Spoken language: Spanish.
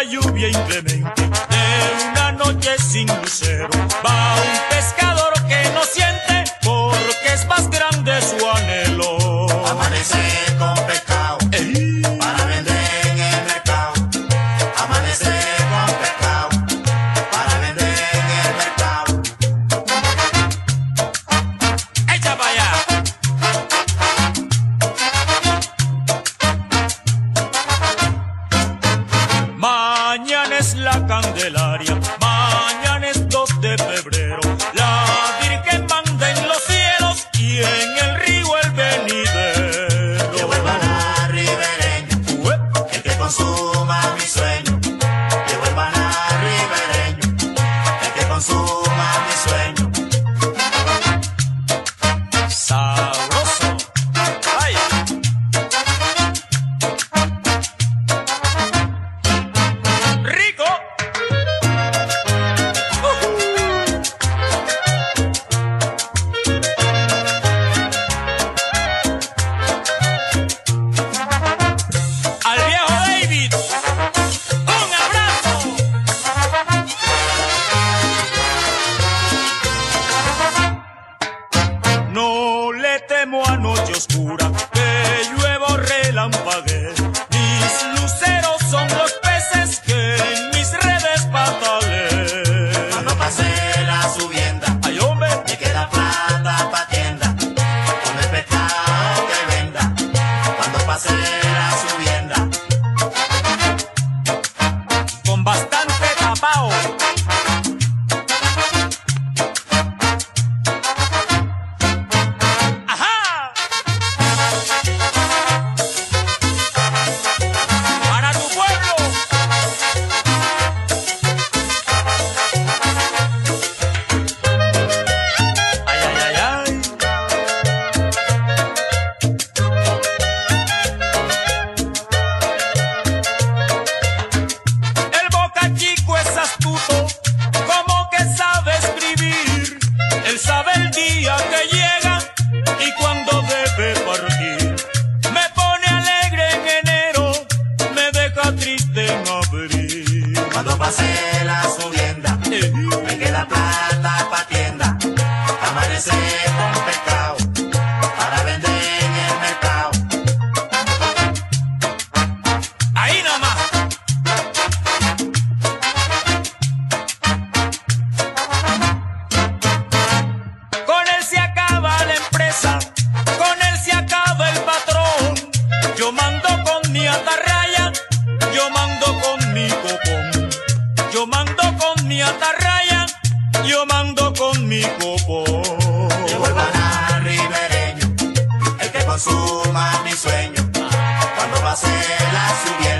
lluvia inclemente de una noche sin lucero, va un pescador que no siente porque es más grande su anhelo. Amanecer con pescado para vender en el mercado. Amanecer con pescado para vender en el mercado. ¡Echa para allá! Mañana es la Candelaria, mañana es 2 de febrero. La Virgen manda en los cielos y en el río el venidero. Que vuelva la ribereña, el que consuma mi sueño. Que vuelva la ribereña, el que consuma mi sueño. Sabroso. Ay. Rico. Al viejo David, un abrazo. No le temo a noche oscura, que llueva o relampaguee. Mis luceros son los peces que en mis redes patalean. Cuando pase la subienda, Ay, hombre, me queda plata pa' tienda, con el pescado que venda. Cuando pase la subienda, con bastante tapao. ¡Ajá! Para tu pueblo. Ay, ay, ay, ay. El Boca Chico es astuto, como que sabe escribir. Él sabe el día que llega y cuando debe partir. Me pone alegre en enero, me deja triste en abril. cuando pase la subienda, me queda plata pa' tienda. Amanecer con pescado para vender en el mercado. Ahí nomás. Con él se acaba la empresa, con él se acaba el patrón. Yo mando con mi atarraya, yo mando con mi copón. Yo mando con mi atarraya, yo mando con mi copón. Que vuelva la ribereño, el que consuma mi sueño. Cuando pase la subienda,